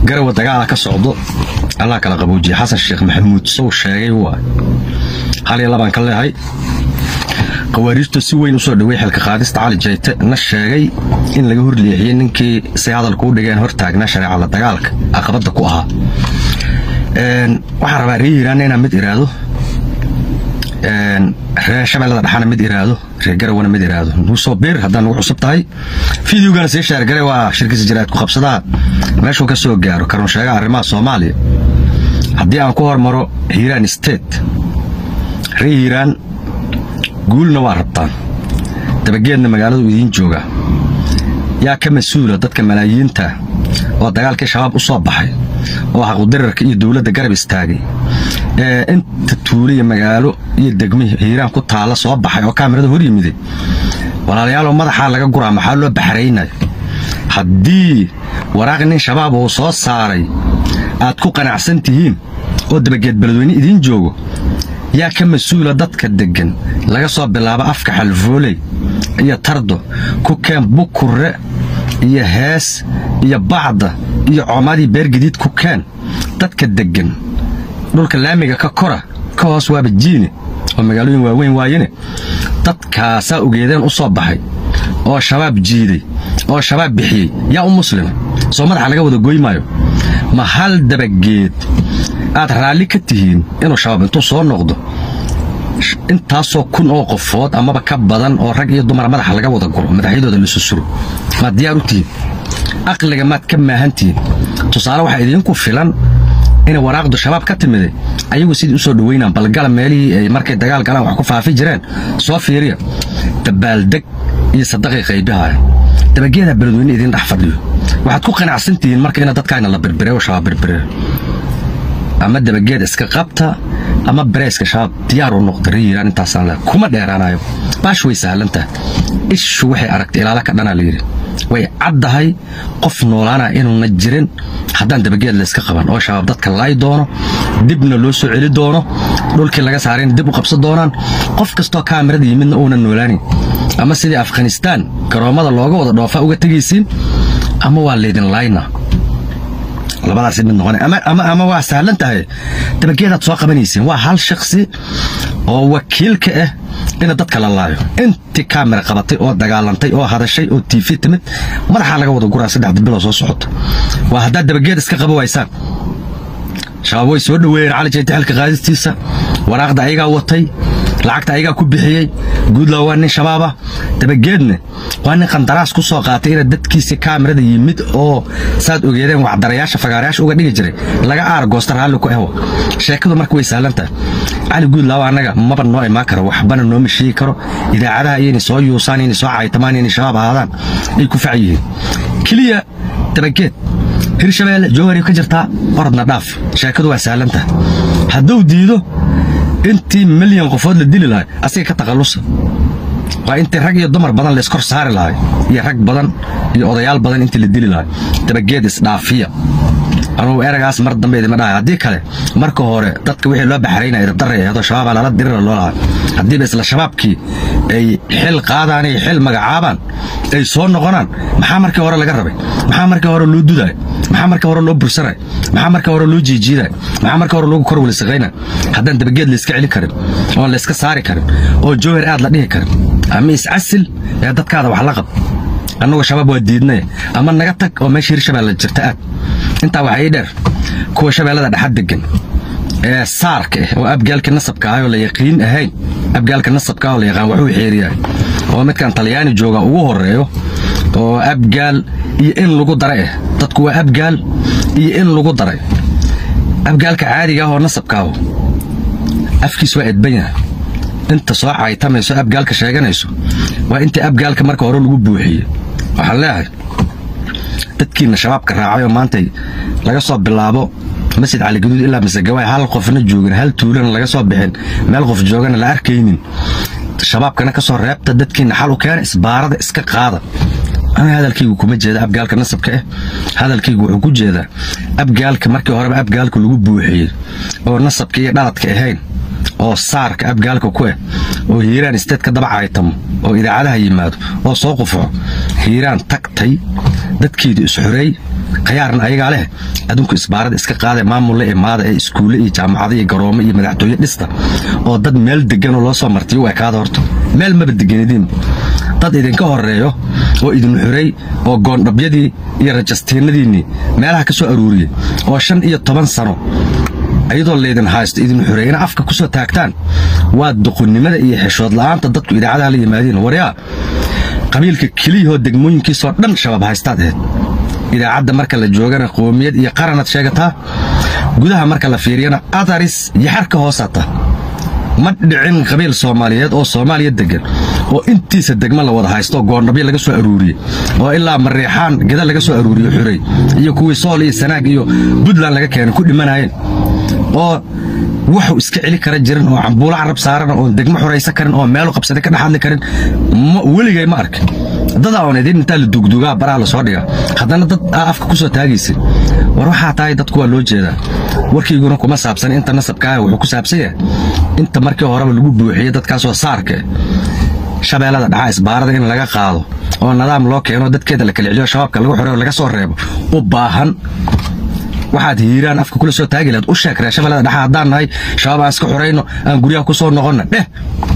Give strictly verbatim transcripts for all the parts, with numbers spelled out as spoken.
قروا دقالة كصعدو الله كلا قبوجي حسن الشيخ محمود صو الشيء هو حالي الله بانك الله هاي قواريجتو si weyn u soo dhaweey xilka qaadista cali jeyte na sheegay in laga horleeyay ninkii si hadal ku dhigeen hortaagna shariicada dagaalka aqabada ku ahaa een waxa rabaa riiraan inaan mid iraado een reer shabeellada dhaxana mid iraado reer garawana mid iraado nuu soo beer hadaan ugu cusub tahay fiidiyowgan si share garay waa shirkadda jiraad ku qabsadaa meesha ka soo gaaro karoon sheega arrimaha Soomaaliya hadii aan ku hormaro Hiiraan state riiraan قولنا واربطان تبقينا مقالة ودين جوجا يا كم مسؤولة ضد كملايين تا ودقال كشباب أصاب بحي وحقو درك إيه دولة دقرب استاجي اه أنت تولي مقالة يدقمي هيران كنت على صواب بحي وكاميرا ده هوري مدي ولا ليالو ماذا حالك قرا محله بحرينا حدي وراغني شباب وصوص صاري أتكو قناع سنتين ودبقيت بلدويني إدين جوجو يا كم مسؤولة ضد كدقن laga soo bilaabo afka xalfoolay iyo tardo ku keen bukure iyo hees iyo bacda iyo coomadi beergidid ku keen dadka degan dhulka laamiga ka kora ka hoos waa bajiine oo magaalooyin waaweyn waayeen dadkaasa ugeedeen u soo baxay oo shabaab jiiday oo shabaab bixiyay yaa u muslim soo madaxa laga wada gooymaayo ma hal dabageed aad raali ka tihiin inuu shabaab intuu soo noqdo intaasoo kun oo qofood amaba ka badan oo rag iyo dumar madaxa laga wada guro madaxyadooda la susuro ma diyaar u tihiin aqliga maad ka maahantiin tusaale waxa idinku filan in waraaqdu shabaab ka timid ayagu sidii u soo dhaweynaan balgal meelii ay markay dagaal galaan wax ku faafi jireen soo fiiriya dabaaldeg iyo sadaqay qaybaha dabageeda beledweyne idin dhax fadhiyo waxaad ku qanacsantiin marka in dadkaayna la birbireeyo shabaab birbireeyo ama dabageed iska qabta ama breeska shabaab diyaar u noqday riiraan intaasaan la kuma dheeraanayo baash way sahlanta ishu waxay aragtay ilaala ka dhana leeyay way caddahay qof noolaana inuu na jirin haddaan dabageed la iska qaban oo shabaab dadka laay doono dibna loo soo celi doono dhulkii laga saareen dib u qabsan doonaan qof kastoo kaamirada yimidna uuna noolaanin ama sidii Afghanistan garoomada looga wada dhoofa uga tagaysiin ama waa leedin layna labadaas mid noqon ama ama ama waa sahlan tahay dabageeda soo qabanaysiin waa hal shakhsi oo wakiilka ah in dadka la laayo inta kaamira qabatay oo dagaalantay oo hadashay oo T V timid madaxa laga wada guraa saddex bilood soo socota waa hadaa dabageeda iska qabo waysaan shabaab way soo dhaweeyeen cali jeyte xilka qaadistiisa waraaqda ayaga watay lacagta ayaga ku bixiyay guud la waan shabaaba dabageedna waan qandaraas ku soo qaatay in dadkiisa kaamirada yimid oo saad ogeedeen wax darayaasha fagaarayaasha uga dhigi jiray laga aargoosta raali ku eewo sheekadu markay way saalantaa cali guud la waanaga maba noo imaan karo waxbana noo mishii karo idaacadaha ayay soo yuusaan in soo caaytamaan in shabaab ahaadaan ay ku facayeen kaliya dabageed hirshabeelle jawhari ka jirta orodna dhaaf sheekadu waa saalanta hadduu diido intii milyan qofood la dili lahay asiga ka taqalusa waa intii rag iyo dumar badan la iskor saari lahay iyo rag badan iyo odayaal badan intii la dili lahay dabageed isdhaafiya anuu eragaas mar dambe idima dhahay haddii kale marka hore dadka wixii loo baxraynay idab darreeyay shabaab lala dirira loo lahaa haddii ba isla shabaabkii ay xil qaadaan ay xil magacaabaan ay soo noqonaan maxaa markii hore laga rabay maxaa markii hore loo duday maxaa markii hore loo bursanay maxaa markii hore loo jiijiiday maxaa markii hore loo kor walisaqayna haddaan dabageed la iska celin karin oo la iska saari karin oo jawhar aad la dhihi karin ama iscasil ee dadkaada wax la qab annagu shabaab waa diidnay ama naga tag oo meeshii Hirshabeelle jirta aad inta waxay dheer kuwa shabeellada dhaxad degan ee saarka oo abgaalka nasabka ah oo la yaqiin ahayn abgaalka nasabka oo la yaqaan wuxuu xeeriyay oo midkan Talyaani jooga ugu horeeyo oo abgaal iyo in lagu daray dadku waa abgaal iyo in lagu daray abgaalka caadiga ah oo nasabka ah afkiis waa edbanya inta soo caaytamayso abgaalka sheeganayso waa inta abgaalka marka hore lagu buuxiyay waxa leeyahay dadkiina shabaabka raacay oo maanta laga soo bilaabo masjid cali gaduud ilaa masagawaay hal qofna joogin hal tuulan laga soo bixin meel qof joogana la arkaynin shabaabkana ka soo reebta dadkiina xal u keen isbaarada iska qaada ana hadalkaygu kuma jeeda abgaalka nasabka ah hadalkaygu wuxuu ku jeedaa abgaalka markii hore abgaalka lagu buuxiyay oo nasabka iyo dhaladka ahayn oo saarka abgaalka ku ah oo Hiiraan state ka daba caaytamo oo idaacadaha yimaado oo soo qufo Hiiraan tagtay dadkeedu is xuray khiyaarna ayaga leh adunku isbaarada iska qaaday maamul la imaada ee iskuule iyo jaamacado iyo garoomo iyo madaxtooyo dhista oo dad meel degan oo loo soo martiyo way kaada horto meel ma deganidin dad idinka horeeyo oo idin xuray oo goondhabyadii iyo rajastiinadiini meelaha ka soo aruuriyay oo shan iyo toban sano ayadoo leedan haysto idin xureeyna afka ku soo taagtaan waa duqunimada iyo xishood la'aanta dadku idaacadaha la yimaadeen wariya qabiilka kaliya oo degmooyinkiisa oo dhan shabaab haystaad ahayd idaacadda marka la joogana qoomiyad iyo qaranad sheegataa gudaha marka la fiiriyana adaris iyo xarka hoosata ma dhicin qabiil Soomaaliyeed oo Soomaaliya degan oo intiisa degma la wada haysto goondhabyo laga soo aruuriyay oo ilaa Mareexaan gada laga soo aruuriyo xuray iyo kuwii Sool iyo Sanaag iyo Puntland laga keenay ku dhimanayeen oo wuxuu iska cili kara jirin oo cambuula carab saaran oo degmo xuraysa karin oo meel qabsada ka dhaxadli karin weligay ma arkin dad aan idin inta la dugdugaa baraa la soo dhiga haddana dad afka ku soo taagaysan war waxa tahay dadku waa loo jeedaa warkiiguna kuma saabsan inta nasabka wuxuu ku saabsan yahay inta markii hore lagu buuxiyay dadkaas oo saarka shabeelada dhaca isbaarada in laga qaado oo nidaam loo keeno dadkeeda la kala celiyo shabaabka lagu xiro laga soo reebo u baahan waxaad hiiraan afka kula soo taagi lahayd u sheekray shabeelada dhaca hadaan nahay shabaab aan iska xoreyno aan guriga ku soo noqonna dheh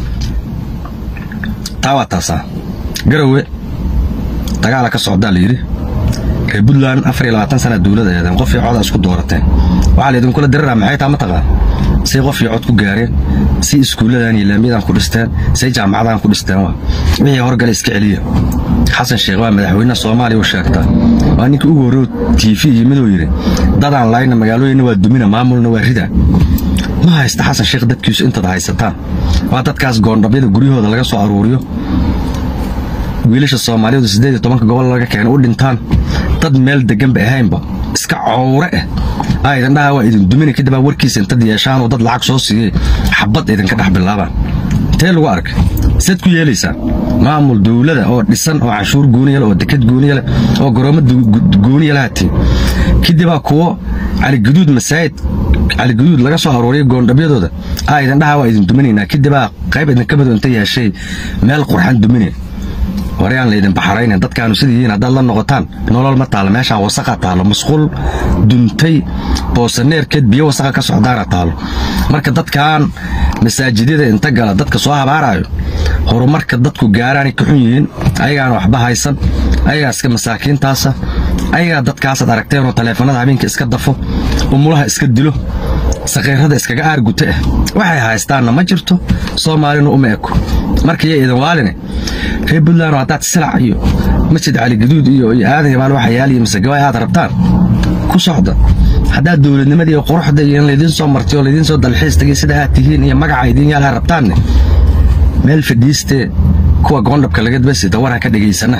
taawataasa garowe dagaal ka socda leeyri ee Puntland afar iyo labaatan sano dawladeeda qof iyo cod isku doorateen waxa la idin kula diraa maxay taa ma taqaan si qof iyo cod ku gaareen si iskuuladan iyo laamiyadan ku dhisteen si jaamacadan ku dhisteen wixii horgal iska celiya xasan sheekh waa madaxweynaha Soomaaliya oo sheegta waa ninka ugu hore T V yimidoo yiri dadaan layna magaalooyina waa dumina maamulna waa rida ma haysta xasan sheekh dadkiisu inta haysataan waa dadkaas goondhabyada guryahooda laga soo aruuriyo wiilasha Soomaaliyeed siddeed iyo toban gobol laga keenay u dhintaan dad meel degan ba ahaynba iska cawre ah aydan dhaha waa idin dumina kadib warkiisa inta yeeshaan oo dad lacag soo siiyay xabad idin ka dhax bilaabaan tee lagu ark sad ku yeelaysa maamul dawladda oo dhisan oo cashuur gooniya oo dekad gooniya oo garoomo gooniya lahaatay kadib kuwa ali guduud masaayid ali guduud laga soo arooriyay goondhabyadooda aydan dhaha waa idin duminayna kadib qayb idin ka mid inta yeeshay meel qurxan duminay wariyaan leedan baxarayn dadkaanu sidii hadaad la noqotaan nolol ma taal meesha wasaqa taalo masquul duntay boosaneerkeed biyo wasaqa ka socdaana taalo marka dadkaan masaajidada inta gala dadka soo habaarayo horumarka dadku gaaraan ka xun yihiin ayagaan waxba haysan ayaga iska masaakiintaasa ayaga dadkaas aad aragteen oo taleefanada habeenka iska dafo umulaha iska dilo saqeyrada iskaga aargute waxay haystaan ma jirto Soomaalina uma eko markii ay idin waaline reer Puntland oo dad silac iyo masjid ali gaduud iyo aadan yamaan waxa yaaliyo masagaway aad rabtaan ku socda hadaa dawladnimadii iyo quruxda iyo leedin soo martiyo leedin soo dalxiis tagay sida aad tihiin iyo magaca idin yaala rabtaan meel fadhiiste kuwa goondhabka laga dbasi dawara ka dhigaysana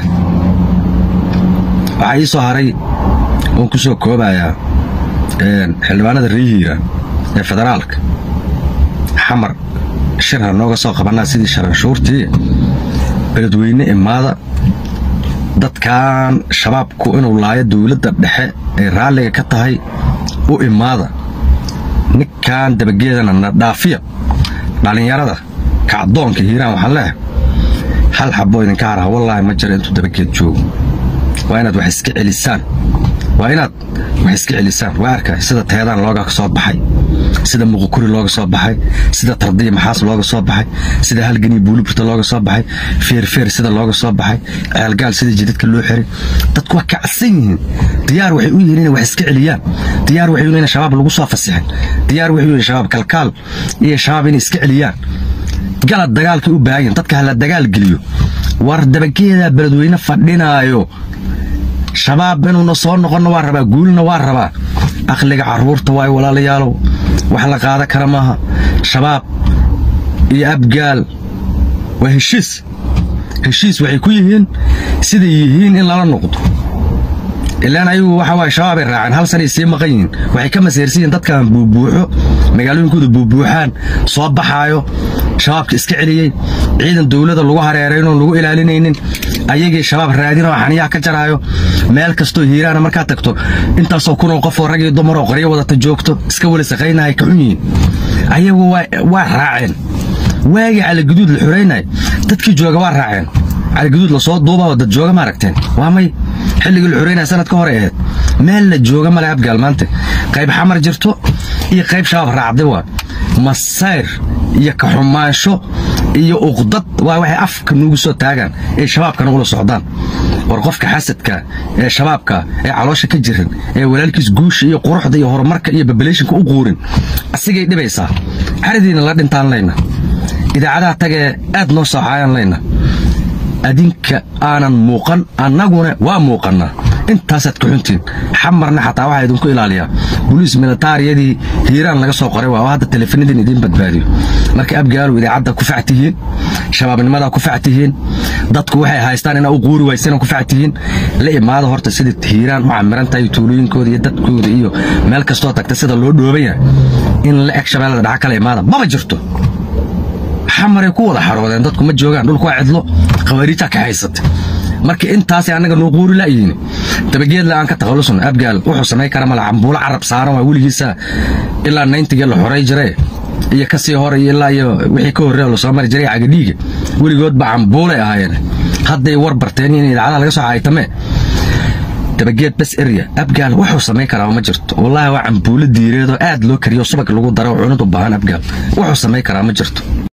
waxa soo haray oo ku soo koobaya een xildhibaanada Rihiira ee federaalka xamar shirha nooga soo qabanaa sidii sharan shuurtii beledweyne imaada dadkan shabaabku inuu laayo dawladda dhexe ee raaliga ka tahay u imaada ninkan dabageedana na dhaafiya dhalinyarada kacdoonka hiiraan waxaan leeyahay hal xabo idin ka haraha wallahi ma jiro intuu dabageed joogo waa inaad wax iska celisaan waa inaad wax iska celisaan waa arkay sida teedaan looga soo baxay sida muqkuri looga soo baxay sida tardiya maxaas looga soo baxay sida halgani buulburta looga soo baxay feer feer sida looga soo baxay ceelgaal sida jidadka loo xiray dadku waa kacsan yihiin diyaar waxay u yihiin wax iska celiyaan diyaar waxay u yihiin shabaab lagu soo fasixin diyaar waxay u yihiin shabaab kalkaal iyo shabaab in iska celiyaan galad dagaalkii u baahan dadka hala dagaal geliyo war dabageeda beledweyne fadhinaayo shabaab inuu soo noqono waa rabaa guulna waa rabaa aqliga caruurta way walaalayaalow wax la qaada kara maaha shabaab iyo abgaal waa heshiis heshiis waxay ku yihiin sida yihiin in lala noqdo ilaan ayagu waxa way shabaab ay raaceen hal sano ay sii maqan yihiin waxay ka maseersiin dadkan buubuuxo magaalooyinkooda buubuuxaan soo baxaayo shabaabka iska celiyay ciidan dawladda lagu hareerayno lagu ilaalinaynin ayagii shabaab raadinoo xaniyaa ka jaraayo meel kasto hiiraan marka tagto intaasoo kun oo qof oo rag iyo dumar oo qariyo wadata joogto iska wala saqaynay ka xun yihiin ayagu waa raaceen waagi cali guduud la xureynay dadkii jooga waa raaceen cali guduud la soo duuba dad jooga ma aragteen waa may xilliga العرينا سنة كهرة مال الجوجا مال أبقال مانته قيب حمر جرتو إيه قيب شاب رعدوا مصير يكحماشو إيه أقضت وواحد أفك نوجسو تاجن إيه شباب كانوا يقولوا صعدان ورقفك حسدك إيه شبابك إيه علاشك الجرن إيه ولالك جوش إيه قروح دي هرمرك إيه ببليشك أقورن السجى ده بيسا عردين الله دين تان لينا إذا عدا تجا أد نص عيان لينا أدينك أنا موقن أنا جونا وموقنا أنت ستكونتين حمرنا حتى واحد يدونك إلى عليها بوليس ميليتاري يدي هيران لقى سوق قريبا وهذا التليفون دين يدين بدباديو مركي أبقالوا إذا عدا كفعتهين شباب المدى كفعتهين ضدك وحي هايستان أنا أقول ويسنا كفعتهين لا ما هذا هرت سيد هيران وعمران تاي تولين كودي يدت كودي إيو مالك استوتك تسيد اللود وبيا إن لا أكشف على دعك عليه ماذا ما بجرته حمر يكون حرودين ضدكم ما جوجان دول كواعد له خواريتك حيصت markii intaas anaga noo qoori laayeen tabageed la aan ka taqalusan abgaal wuxuu sameey kara mal cambuul carab saaran waa wiligiisa ilaa ninety la xoray jiray iyo ka sii horay ilaa iyo wixii ka horeeyay loo soo mari jiray cagadhiga wiligood ba cambuul ay ahaayeen hadday war barteen in ilaa laga soo caaytame tabageed bas area abgaal wuxuu sameey kara ma jirto wallahi waa cambuul diireedo aad loo kariyo subag lagu daro cunadu baahan abgaal wuxuu sameey kara ma jirto